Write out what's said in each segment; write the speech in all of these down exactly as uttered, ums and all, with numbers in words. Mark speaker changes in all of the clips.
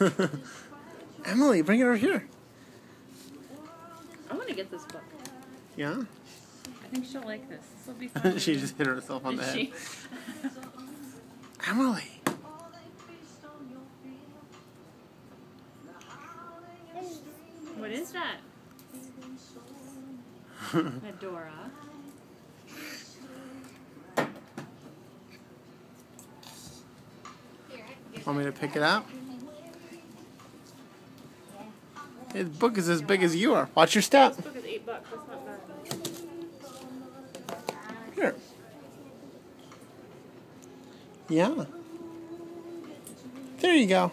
Speaker 1: Emily, bring it over here.
Speaker 2: I want to get this book.
Speaker 1: Yeah?
Speaker 2: I think she'll like this. This will be fun.
Speaker 1: She just hit herself on
Speaker 2: Did
Speaker 1: the head.
Speaker 2: she?
Speaker 1: Emily.
Speaker 2: What is that? Adora.
Speaker 1: Want me to pick it out? His book is as big as you are. Watch your step.
Speaker 2: This book is eight bucks. That's not bad.
Speaker 1: Here. Yeah. There you go.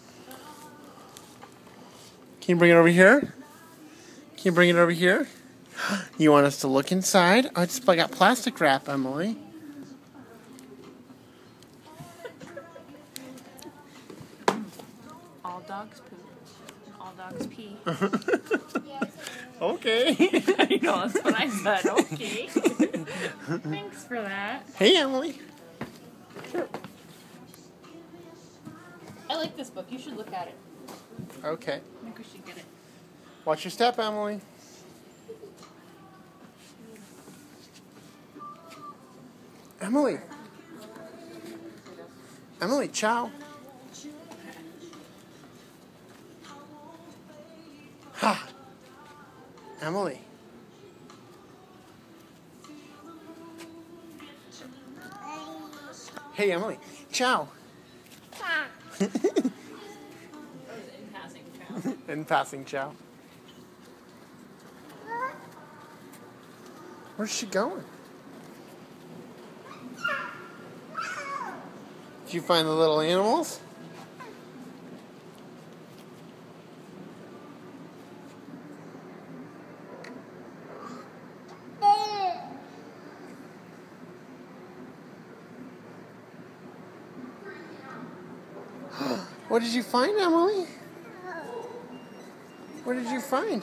Speaker 1: Can you bring it over here? Can you bring it over here? You want us to look inside? Oh, it's got plastic wrap, Emily.
Speaker 2: All dogs poop. All dogs pee.
Speaker 1: Okay.
Speaker 2: You know, that's what I said. Okay. Thanks for that.
Speaker 1: Hey, Emily.
Speaker 2: I like this book. You should look at it.
Speaker 1: Okay.
Speaker 2: I think we should get it.
Speaker 1: Watch your step, Emily. Emily. Emily, ciao. Ha. Emily. Hey, Emily. Ciao.
Speaker 2: In passing, ciao.
Speaker 1: In passing, ciao. Where's she going? Did you find the little animals? What did you find, Emily? What did you find?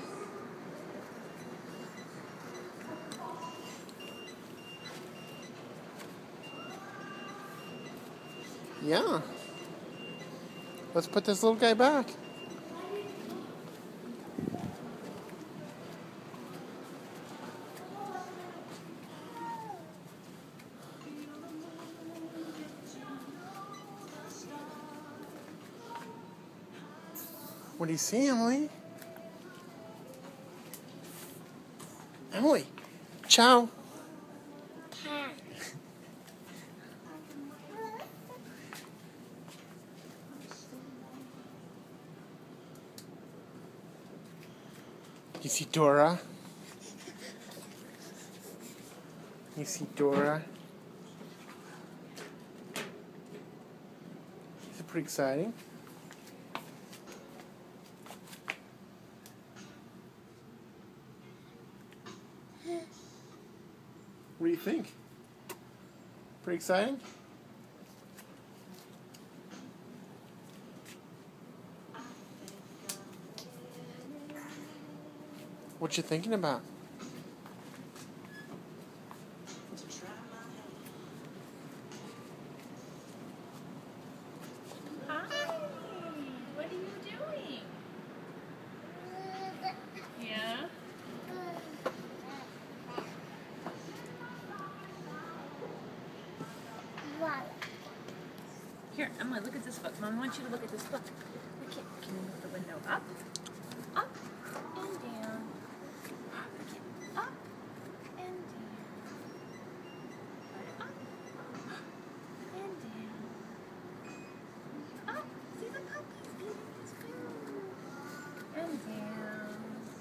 Speaker 1: Yeah. Let's put this little guy back. What do you see, Emily? Emily, ciao. You see Dora? You see Dora? Is it pretty exciting? What do you think? Pretty exciting? What you thinking about?
Speaker 2: Hi. What are you doing? Yeah? Here, Emily, look at this book. Mom wants you to look at this book. Look at, can you move the window up? Up and down. Up and down. Up and down. Up. See the puppy's eating his food. And down.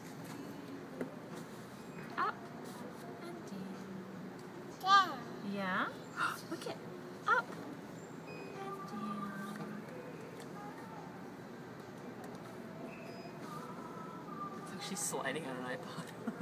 Speaker 2: Up and down. Yeah? Look at up. She's sliding on an iPod.